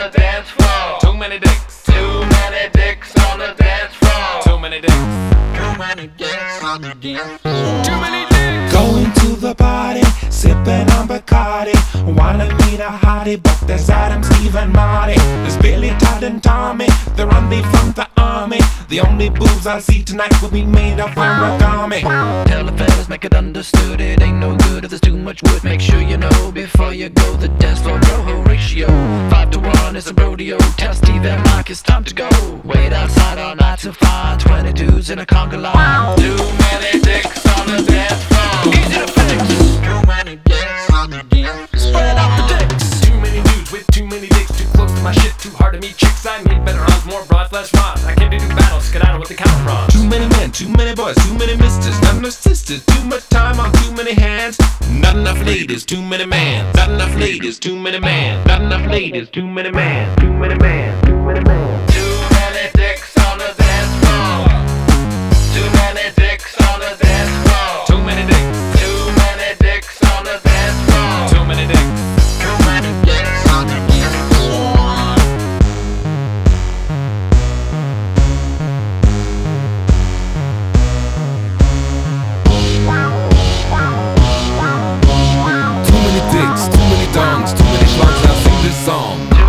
the dance floor. Too many dicks. Too many dicks on the dance floor. Too many dicks. Too many dicks on the dance floor. Too many dicks. Going to the party, sipping on Bacardi. Wanna meet a hottie, but there's Adam, Steve, and Marty. There's Billy, Todd, and Tommy. They're on leave from the army. The only boobs I see tonight will be made of origami. Tell the fellas, make it understood. It ain't no good if there's too much wood. Make sure you know before you go. The dance floor roho ratio 5 to 1 is a rodeo. Tell Steve and Mike it's time to go. Wait outside all night to find 22s in a conga line. Too many dicks on the dance floor. Easy to fix. Too many dicks on the dance floor. Spread out the dicks. Too many dudes with too many dicks. Too close to my shit, too hard to meet chicks. I need better odds, more broad, less rods. I can't do battles, get out of what they count from. Too many men, too many boys, too many misters, not enough sisters. Too much time on too many hands. Not enough ladies, too many mans. Not enough ladies, too many mans. Not enough ladies, too many mans. Too many mans, too many mans. Too many dicks on the dance floor. Too many dicks on the dance floor. Too many dicks. Too many dicks on the dance floor. Too many dicks. Too many dicks on the dance floor. Too many dicks, too many dongs, too many slugs. Now sing this song.